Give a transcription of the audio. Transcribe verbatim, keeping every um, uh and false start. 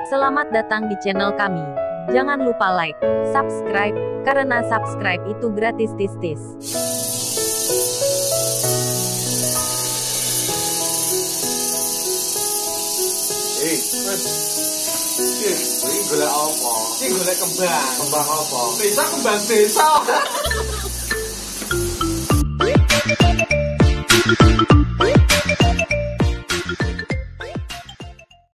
Selamat datang di channel kami. Jangan lupa like, subscribe, karena subscribe itu gratis tis-tis. Eh, wes. Iki golek apa? Iki golek kembang. Kembang apa? Desa kembang desa.